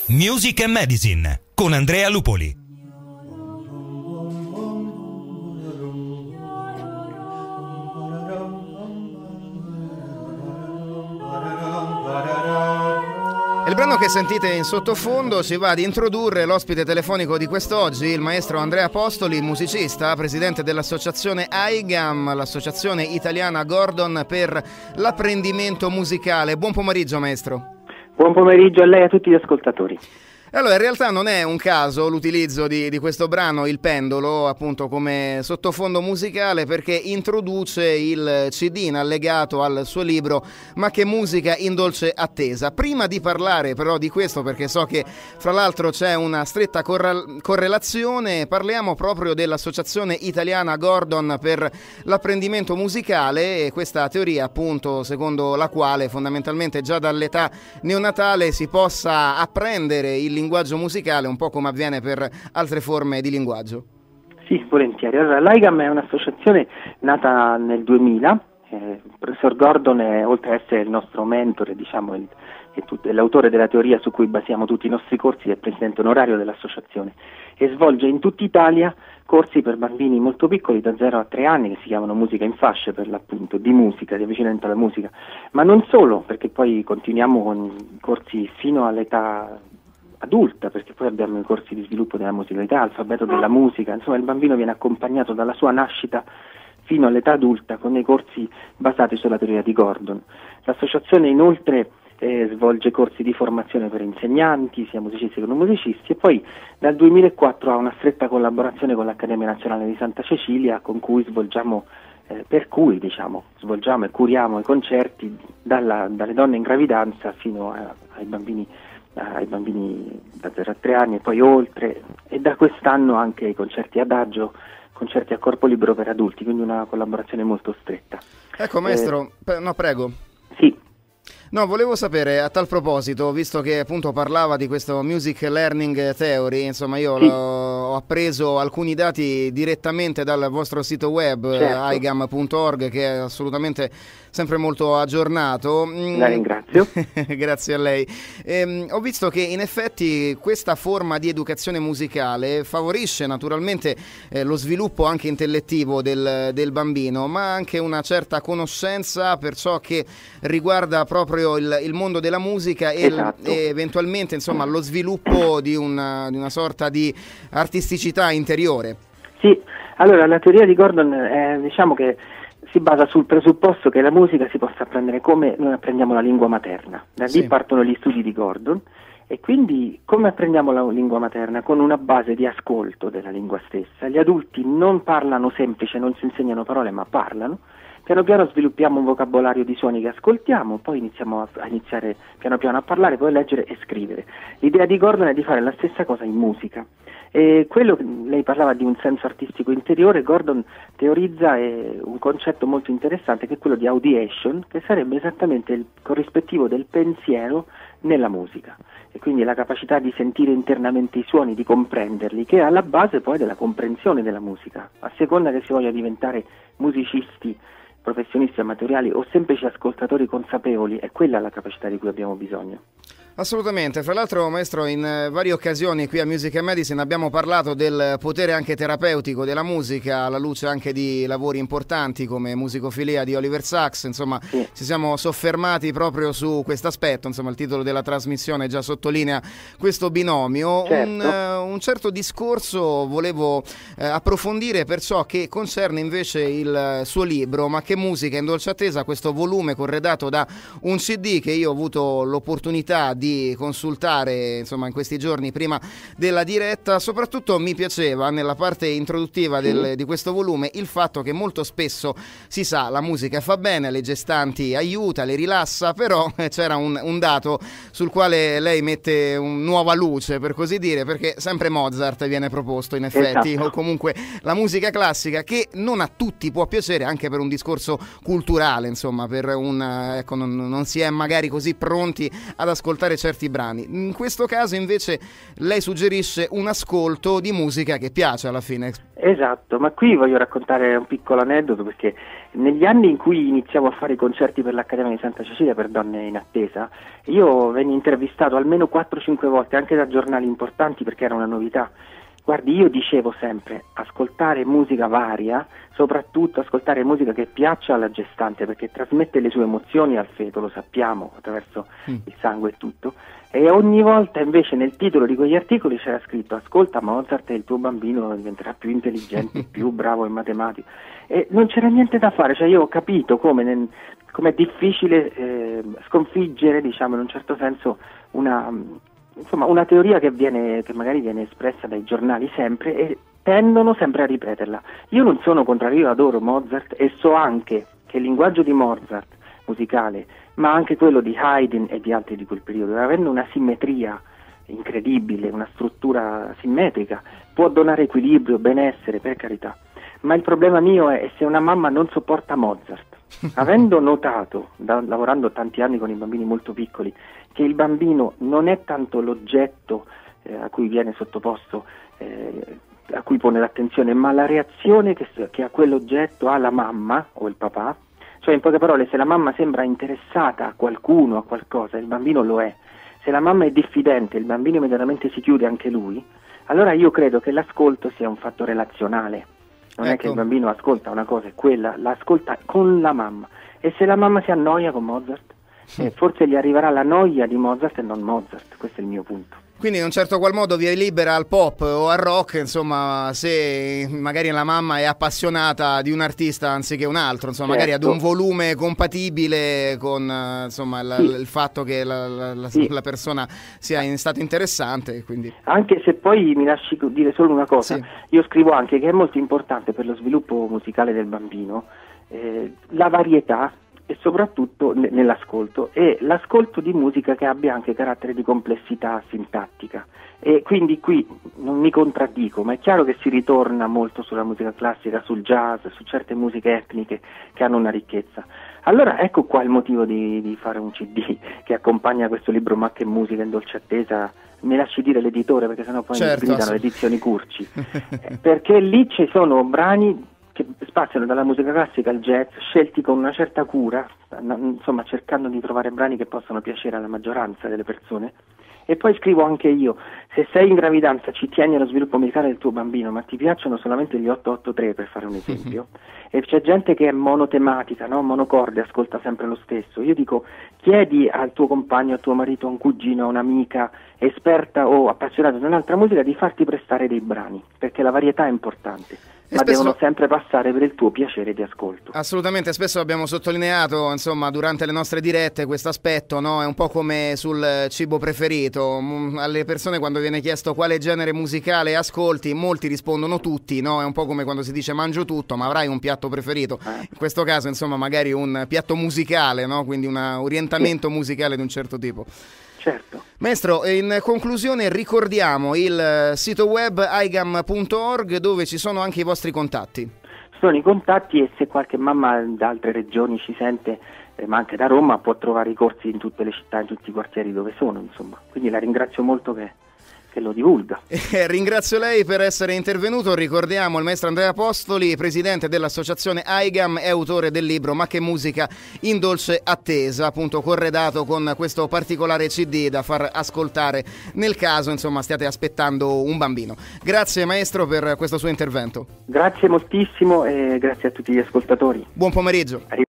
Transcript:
Music and Medicine con Andrea Lupoli. Il brano che sentite in sottofondo ci va ad introdurre l'ospite telefonico di quest'oggi, il maestro Andrea Apostoli, musicista, presidente dell'associazione AIGAM, l'associazione italiana Gordon per l'apprendimento musicale. Buon pomeriggio, maestro. Buon pomeriggio a lei e a tutti gli ascoltatori. Allora, in realtà non è un caso l'utilizzo di questo brano, Il Pendolo, appunto come sottofondo musicale, perché introduce il CD in allegato al suo libro Ma che musica in dolce attesa. Prima di parlare però di questo, perché so che fra l'altro c'è una stretta correlazione, parliamo proprio dell'Associazione Italiana Gordon per l'apprendimento musicale e questa teoria, appunto, secondo la quale fondamentalmente già dall'età neonatale si possa apprendere il linguaggio musicale, un po' come avviene per altre forme di linguaggio. Sì, volentieri. Allora, l'AIGAM è un'associazione nata nel 2000. Il professor Gordon è, oltre ad essere il nostro mentore, diciamo, è l'autore della teoria su cui basiamo tutti i nostri corsi, è il presidente onorario dell'associazione e svolge in tutta Italia corsi per bambini molto piccoli, da 0 a 3 anni, che si chiamano musica in fasce, per l'appunto, di musica, di avvicinamento alla musica. Ma non solo, perché poi continuiamo con corsi fino all'età adulta, perché poi abbiamo i corsi di sviluppo della musicalità, alfabeto della musica, insomma il bambino viene accompagnato dalla sua nascita fino all'età adulta con dei corsi basati sulla teoria di Gordon. L'associazione inoltre svolge corsi di formazione per insegnanti, sia musicisti che non musicisti, e poi dal 2004 ha una stretta collaborazione con l'Accademia Nazionale di Santa Cecilia, con cui svolgiamo e curiamo i concerti dalle donne in gravidanza fino ai bambini da 0 a 3 anni e poi oltre, e da quest'anno anche i concerti adagio, concerti a corpo libero per adulti, quindi una collaborazione molto stretta. Ecco, maestro, no, prego. Sì. No, volevo sapere a tal proposito, visto che appunto parlava di questo Music Learning Theory, insomma io ho appreso alcuni dati direttamente dal vostro sito web, certo, aigam.org, che è assolutamente sempre molto aggiornato. La ringrazio. Grazie a lei. Ho visto che in effetti questa forma di educazione musicale favorisce naturalmente lo sviluppo anche intellettivo del bambino, ma anche una certa conoscenza per ciò che riguarda proprio il mondo della musica e, esatto, e eventualmente insomma lo sviluppo di una sorta di artisticità interiore. Sì, allora la teoria di Gordon diciamo che si basa sul presupposto che la musica si possa apprendere come noi apprendiamo la lingua materna. Da lì partono gli studi di Gordon, e quindi come apprendiamo la lingua materna? Con una base di ascolto della lingua stessa. Gli adulti non parlano semplice, non si insegnano parole, ma parlano. Piano piano sviluppiamo un vocabolario di suoni che ascoltiamo, poi iniziamo a iniziare piano piano a parlare, poi a leggere e scrivere. L'idea di Gordon è di fare la stessa cosa in musica. E quello che lei parlava di un senso artistico interiore, Gordon teorizza un concetto molto interessante, che è quello di audiation, che sarebbe esattamente il corrispettivo del pensiero nella musica, e quindi la capacità di sentire internamente i suoni, di comprenderli, che è alla base poi della comprensione della musica. A seconda che si voglia diventare musicisti, professionisti amatoriali o semplici ascoltatori consapevoli, è quella la capacità di cui abbiamo bisogno. Assolutamente, fra l'altro maestro, in varie occasioni qui a Music and Medicine abbiamo parlato del potere anche terapeutico della musica, alla luce anche di lavori importanti come Musicofilia di Oliver Sacks, insomma ci siamo soffermati proprio su questo aspetto, insomma il titolo della trasmissione già sottolinea questo binomio. Certo. Un certo discorso volevo approfondire per ciò che concerne invece il suo libro Ma che musica in dolce attesa, questo volume corredato da un CD che io ho avuto l'opportunità di consultare insomma in questi giorni prima della diretta. Soprattutto mi piaceva nella parte introduttiva di questo volume il fatto che molto spesso, si sa, la musica fa bene, le gestanti aiuta, le rilassa, però c'era un dato sul quale lei mette nuova luce, per così dire, perché sempre Mozart viene proposto in effetti, esatto, o comunque la musica classica, che non a tutti può piacere, anche per un discorso culturale, insomma, per ecco, non si è magari così pronti ad ascoltare certi brani. In questo caso invece lei suggerisce un ascolto di musica che piace alla fine. Esatto, ma qui voglio raccontare un piccolo aneddoto, perché Negli anni in cui iniziavo a fare i concerti per l'Accademia di Santa Cecilia per donne in attesa, io venni intervistato almeno 4-5 volte anche da giornali importanti perché era una novità. Guardi, io dicevo sempre, ascoltare musica varia, soprattutto ascoltare musica che piaccia alla gestante, perché trasmette le sue emozioni al feto, lo sappiamo, attraverso il sangue e tutto, e ogni volta invece nel titolo di quegli articoli c'era scritto ascolta Mozart e il tuo bambino diventerà più intelligente, più bravo in matematica, e non c'era niente da fare, cioè io ho capito come è difficile sconfiggere, diciamo in un certo senso, una teoria che magari viene espressa dai giornali sempre e tendono sempre a ripeterla. Io non sono contrario, io adoro Mozart e so anche che il linguaggio di Mozart musicale, ma anche quello di Haydn e di altri di quel periodo, avendo una simmetria incredibile, una struttura simmetrica, può donare equilibrio, benessere, per carità. Ma il problema mio è se una mamma non sopporta Mozart. Avendo notato, lavorando tanti anni con i bambini molto piccoli, che il bambino non è tanto l'oggetto a cui viene sottoposto, a cui pone l'attenzione, ma la reazione che a quell'oggetto ha la mamma o il papà, cioè in poche parole, se la mamma sembra interessata a qualcuno, a qualcosa, il bambino lo è. Se la mamma è diffidente, il bambino immediatamente si chiude anche lui, allora io credo che l'ascolto sia un fatto relazionale. Non è che il bambino ascolta una cosa, è quella, l'ascolta con la mamma. E se la mamma si annoia con Mozart, forse gli arriverà la noia di Mozart e non Mozart, questo è il mio punto. Quindi in un certo qual modo via libera al pop o al rock, insomma, se magari la mamma è appassionata di un artista anziché un altro, insomma, magari ad un volume compatibile con insomma, il fatto che la persona sia in stato interessante. Quindi. Anche se poi mi lasci dire solo una cosa, io scrivo anche che è molto importante per lo sviluppo musicale del bambino la varietà e soprattutto nell'ascolto, e l'ascolto di musica che abbia anche carattere di complessità sintattica. E quindi qui non mi contraddico, ma è chiaro che si ritorna molto sulla musica classica, sul jazz, su certe musiche etniche che hanno una ricchezza. Allora ecco qua il motivo di fare un CD che accompagna questo libro Ma che musica in dolce attesa. Mi lasci dire l'editore, perché sennò poi mi gridano le edizioni Curci. Perché lì ci sono brani che spaziano dalla musica classica al jazz, scelti con una certa cura, insomma cercando di trovare brani che possano piacere alla maggioranza delle persone. E poi scrivo anche io, se sei in gravidanza ci tieni allo sviluppo musicale del tuo bambino, ma ti piacciono solamente gli 883, per fare un esempio, e c'è gente che è monotematica, no? Monocorde, ascolta sempre lo stesso. Io dico, chiedi al tuo compagno, al tuo marito, a un cugino, a un'amica esperta o appassionata di un'altra musica di farti prestare dei brani, perché la varietà è importante. Ma devono sempre passare per il tuo piacere di ascolto. Assolutamente, spesso abbiamo sottolineato, insomma, durante le nostre dirette questo aspetto, no? È un po' come sul cibo preferito. Alle persone quando viene chiesto quale genere musicale ascolti, molti rispondono tutti, no? È un po' come quando si dice mangio tutto, ma avrai un piatto preferito. In questo caso, insomma, magari un piatto musicale, no? Quindi un orientamento musicale di un certo tipo. Certo. Maestro, in conclusione ricordiamo il sito web aigam.org, dove ci sono anche i vostri contatti. Sono i contatti, e se qualche mamma da altre regioni ci sente, ma anche da Roma, può trovare i corsi in tutte le città, in tutti i quartieri dove sono, insomma. Quindi la ringrazio molto che lo divulga. Ringrazio lei per essere intervenuto. Ricordiamo il maestro Andrea Apostoli, presidente dell'associazione Aigam e autore del libro Ma che musica in dolce attesa, appunto corredato con questo particolare CD da far ascoltare nel caso, insomma, stiate aspettando un bambino. Grazie maestro per questo suo intervento. Grazie moltissimo e grazie a tutti gli ascoltatori. Buon pomeriggio.